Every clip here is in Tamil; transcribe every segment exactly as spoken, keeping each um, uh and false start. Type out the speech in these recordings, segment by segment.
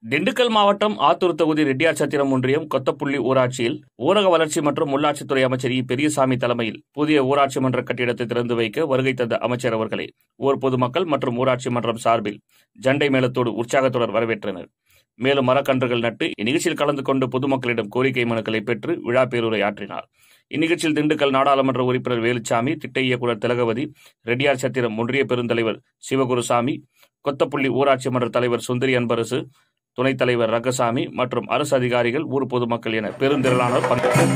திண்டுக்கல் மாவட்டம் ஆத்தூர் தொகுதி ரெட்டியார்சத்திரம் ஒன்றியம் கொத்தப்புள்ளி ஊராட்சியில் ஊரக வளர்ச்சி மற்றும் உள்ளாட்சித்துறை அமைச்சர் இ பெரியசாமி தலைமையில் புதிய ஊராட்சி மன்ற கட்டிடத்தை திறந்து வைக்க வருகை தந்த அமைச்சர் அவர்களை ஊர் பொதுமக்கள் மற்றும் ஊராட்சி மன்றம் சார்பில் ஜண்டை மேளத்தோடு உற்சாகத்துடன் வரவேற்றனர். மேலும் மரக்கன்றுகள் நட்டு இந்நிகழ்ச்சியில் கலந்து கொண்டு பொதுமக்களிடம் கோரிக்கை மனுக்களை பெற்று விழா பேருரை ஆற்றினார். இந்நிகழ்ச்சியில் திண்டுக்கல் நாடாளுமன்ற உறுப்பினர் வேலுச்சாமி, திட்ட இயக்குநர் திலகவதி, ரெட்டியார்சத்திரம் ஒன்றிய பெருந்தலைவர் சிவகுருசாமி, கொத்தப்புள்ளி ஊராட்சி மன்ற தலைவர் சுந்தரி அன்பரசு, துணைத் தலைவர் ரங்கசாமி மற்றும் அரசு அதிகாரிகள், ஊர் பொதுமக்கள் என பெருந்திரளானோர்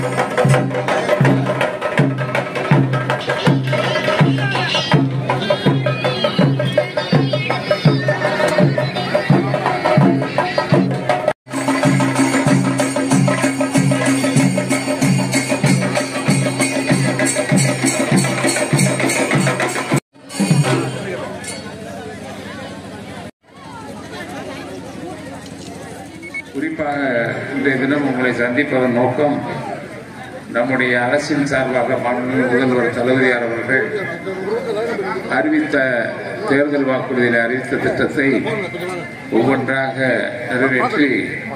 குறிப்பாக இன்றைய தினம் உங்களை சந்திப்பதன் நோக்கம், நம்முடைய அரசின் சார்பாக மாண்புமிகு முதல்வர் தளபதியார் அவர்கள் அறிவித்த தேர்தல் வாக்குறுதியில் அறிவித்த திட்டத்தை ஒவ்வொன்றாக நிறைவேற்றி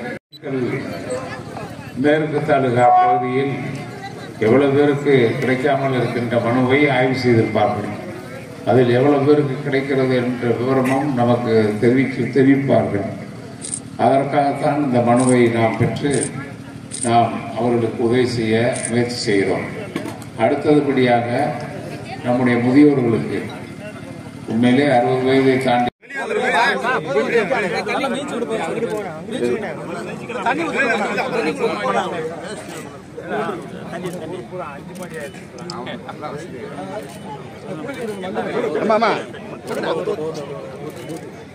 மேற்கு தாலுகா பகுதியில் எவ்வளவு பேருக்கு கிடைக்காமல் இருக்கின்ற மனுவை ஆய்வு செய்திருப்பார்கள். அதில் எவ்வளவு பேருக்கு கிடைக்கிறது என்ற விவரமும் நமக்கு தெரிவிக்க தெரிவிப்பார்கள். அதற்காகத்தான் இந்த மனுவை நாம் பெற்று நாம் அவர்களுக்கு உதவி செய்ய முயற்சி செய்கிறோம். அடுத்ததுபடியாக நம்முடைய முதியோர்களுக்கு உண்மையிலே அறுபது வயதை தாண்டி ஆமா